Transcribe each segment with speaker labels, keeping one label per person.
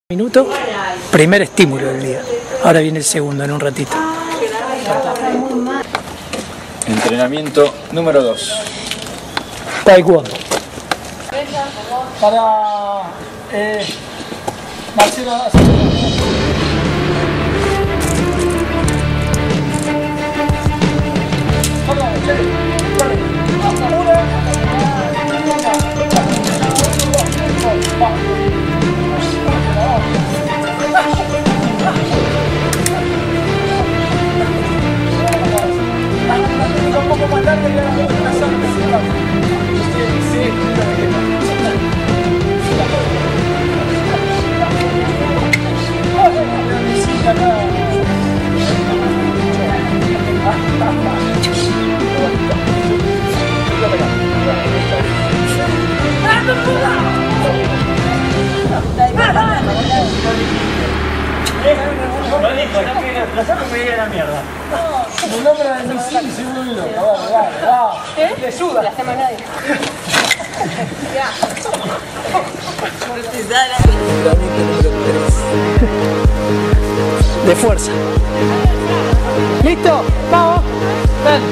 Speaker 1: Minuto, primer estímulo del día. Ahora viene el segundo en un ratito.
Speaker 2: Entrenamiento número 2.
Speaker 1: Taekwondo. Para Marcelo. Mi nombre es Misil y soy muy loco. Vale. Le suda.
Speaker 3: La hacemos nadie. Ya.
Speaker 1: De fuerza. ¿Listo? ¡Vamos! ¡Ven!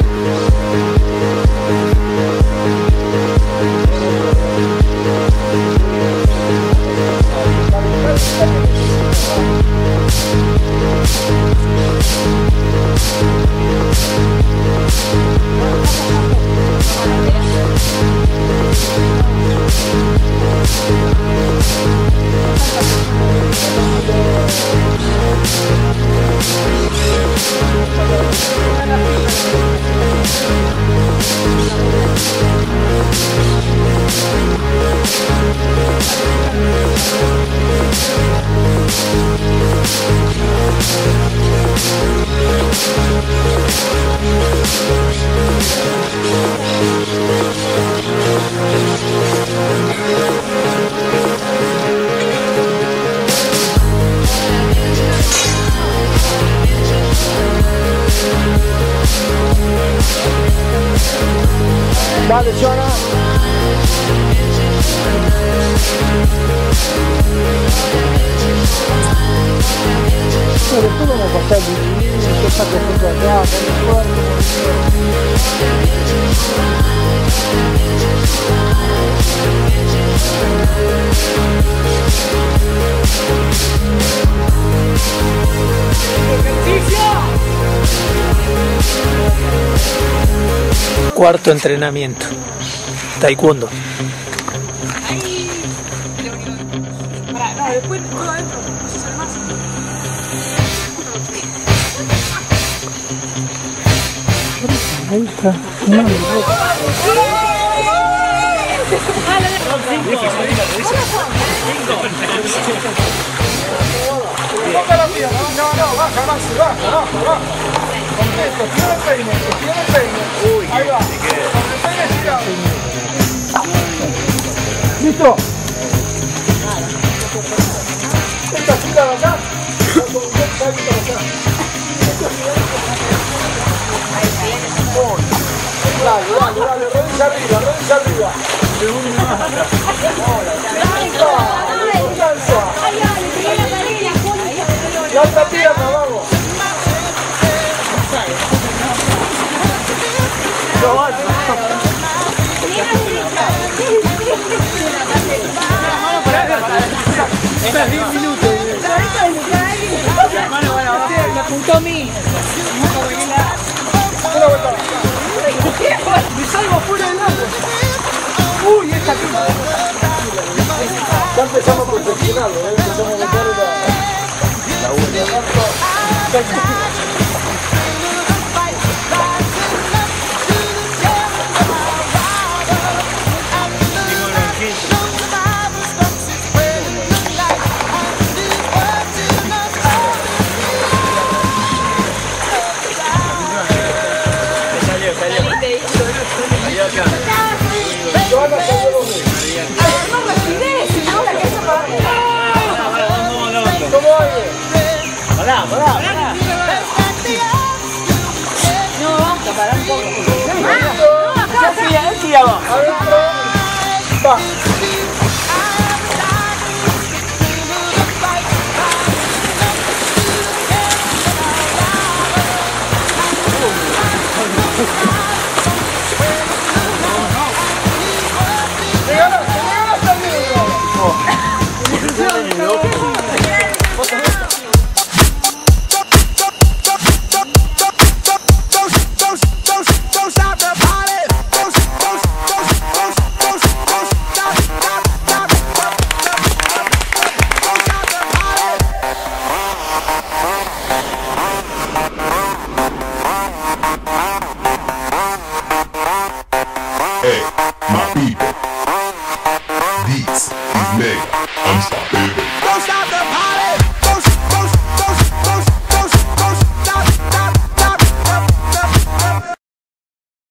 Speaker 1: Dale, Jonah. Después vamos a pasar yo saco foto acá, Cuarto entrenamiento. Taekwondo.
Speaker 3: No, después todo adentro. Se sale más.
Speaker 1: Ahí está.
Speaker 4: No, baja, baja. Contento, tiene el peine. Ahí va. Con el peine girado. ¿Listo? Esta fila de acá. Dale, rodilla arriba. La otra pierna, vamos.
Speaker 1: Espera 10 minutos. Me apuntó a mí.
Speaker 4: Una vuelta.
Speaker 1: Me salgo fuera del agua. Uy, esta aquí.
Speaker 4: Ya empezamos a perfeccionarlo, empezamos a meter la uña.
Speaker 3: Pará. No, vamos a parar un poco.
Speaker 4: Sí, ya va. Adentro. Va.
Speaker 5: Hey, my people. This is Mega Unstoppable.